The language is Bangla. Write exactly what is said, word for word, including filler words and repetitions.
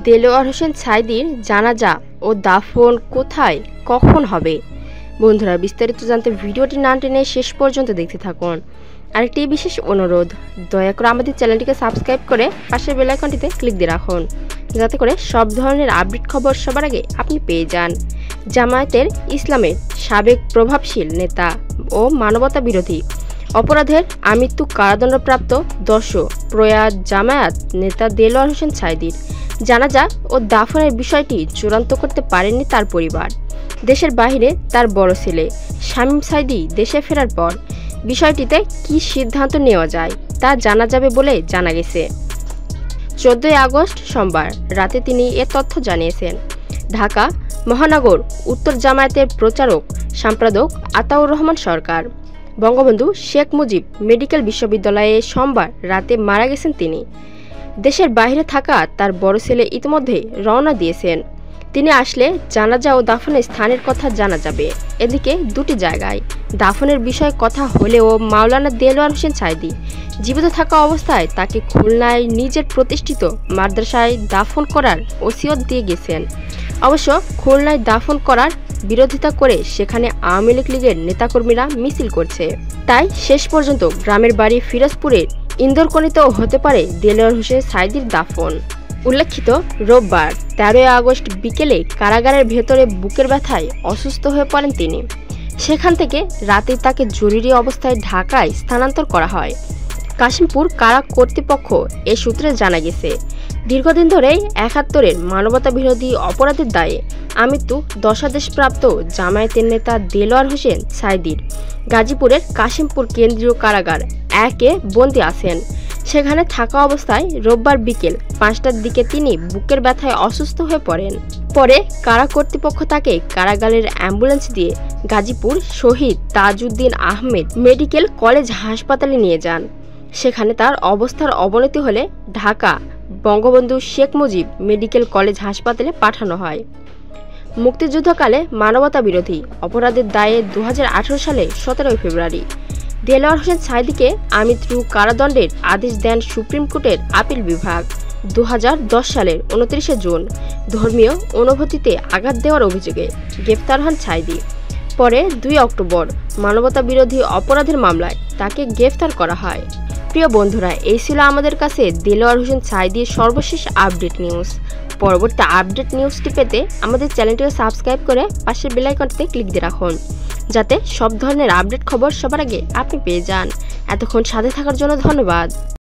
দেলোয়ার হোসেন সাঈদীর জানাজা ও দাফন কোথায় কখন হবে? বন্ধুরা, বিস্তারিত জানতে ভিডিওটি না টেনে শেষ পর্যন্ত দেখতে থাকুন। আরেকটি বিশেষ অনুরোধ, দয়া করে আমাদের চ্যানেলটিকে সাবস্ক্রাইব করে পাশের বেল আইকনটিতে ক্লিক দিয়ে রাখুন, যাতে করে সব ধরনের আপডেট খবর সবার আগে আপনি পেয়ে যান। জামায়াতের ইসলামের সাবেক প্রভাবশীল নেতা ও মানবতা বিরোধী অপরাধের আমৃত্যু কারাদণ্ডপ্রাপ্ত দর্শক প্রয়াত জামায়াত নেতা দেলোয়ার হোসেন সাঈদীর জানাজা ও দাফনের বিষয়টি চূড়ান্ত করতে পারেননি তার পরিবার। দেশের বাইরে তার বড় ছেলে শামীম সাঈদী দেশে ফেরার পর বিষয়টিতে কী সিদ্ধান্ত নেওয়া যায় তা জানা যাবে বলে জানা গেছে। চোদ্দই আগস্ট সোমবার রাতে তিনি এ তথ্য জানিয়েছেন। ঢাকা মহানগর উত্তর জামায়াতের প্রচারক সম্পাদক আতাউর রহমান সরকার। বঙ্গবন্ধু শেখ মুজিব মেডিকেল বিশ্ববিদ্যালয়ে সোমবার রাতে মারা গেছেন তিনি। দেশের বাইরে থাকা তার বড় ছেলে ইতিমধ্যে রওনা দিয়েছেন। তিনি আসলে জানাজা ও দাফনের স্থানের কথা জানা যাবে। এদিকে দুটি জায়গায় দাফনের বিষয়ে কথা হলেও মাওলানা দেলোয়ার হোসেন সাঈদী জীবিত থাকা অবস্থায় তাকে খুলনায় নিজের প্রতিষ্ঠিত মাদ্রাসায় দাফন করার ওসিয়ত দিয়ে গেছেন। অবশ্য খুলনায় দাফন করার বিরোধিতা করে সেখানে আওয়ামী লীগের নেতাকর্মীরা মিছিল করছে। তাই শেষ পর্যন্ত গ্রামের বাড়ি ফিরোজপুরের ইন্দরকনিতেও হতে পারে দেলোয়ার হোসেন সাঈদীর দাফন। উল্লেখিত, রোববার তেরোই আগস্ট বিকেলে কারাগারের ভেতরে বুকের ব্যথায় অসুস্থ হয়ে পড়েন তিনি। সেখান থেকে রাতে তাকে জরুরি অবস্থায় ঢাকায় স্থানান্তর করা হয়। কাশিমপুর কারা কর্তৃপক্ষ এ সূত্রে জানা গেছে, দীর্ঘদিন ধরেই একাত্তরের মানবতা বিরোধী অপরাধের দায়ে আমৃত্যু দশাদেশপ্রাপ্ত জামায়াতের নেতা দেলোয়ার হোসেন সাঈদীর গাজীপুরের কাশিমপুর কেন্দ্রীয় কারাগার একে বন্দী আছেন। সেখানে থাকা অবস্থায় রোববার বিকেল পাঁচটার দিকে তিনি বুকের ব্যথায় অসুস্থ হয়ে পড়েন। পরে কারা কর্তৃপক্ষ তাকে কারাগারের অ্যাম্বুলেন্স দিয়ে গাজীপুর শহীদ তাজউদ্দিন আহমেদ মেডিকেল কলেজ হাসপাতালে নিয়ে যান। সেখানে তার অবস্থার অবনতি হলে ঢাকা বঙ্গবন্ধু শেখ মুজিব মেডিকেল কলেজ হাসপাতালে পাঠানো হয়। মুক্তিযুদ্ধকালে মানবতা বিরোধী অপরাধের দায়ে দু হাজার আঠারো সালে সতেরোই ফেব্রুয়ারি দেলোয়ার হোসেন সাঈদীকে আমৃত্যু কারাদণ্ডের আদেশ দেন সুপ্রিম কোর্টের আপিল বিভাগ। দু হাজার দশ সালের উনত্রিশে জুন ধর্মীয় অনুভূতিতে আঘাত দেওয়ার অভিযোগে গ্রেফতার হন সাঈদী। পরে দুই অক্টোবর মানবতা বিরোধী অপরাধের মামলায় তাকে গ্রেফতার করা হয়। প্রিয় বন্ধুরা, এই ছিল আমাদের কাছে দেলোয়ার হোসেন সাঈদীর সর্বশেষ আপডেট নিউজ। পরবর্তী আপডেট নিউজটি পেতে আমাদের চ্যানেলটিকে সাবস্ক্রাইব করে পাশের বেল আইকনটিতে ক্লিক দিয়ে রাখুন, যাতে সব ধরনের আপডেট খবর সবার আগে আপনি পেয়ে যান। এতক্ষণ সাথে থাকার জন্য ধন্যবাদ।